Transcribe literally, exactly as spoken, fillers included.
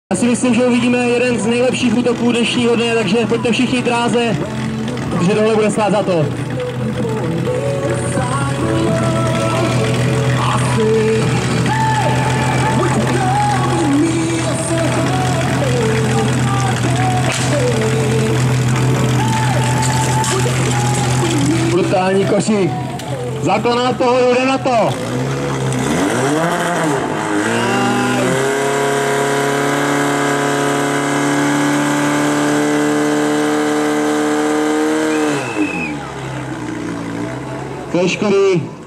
Já si myslím, že uvidíme jeden z nejlepších útoků dnešního dne, takže pojďte všichni dráze, protože tohle bude stát za to. Brutální košík. Zákon na toho, jde na to. Kleškový.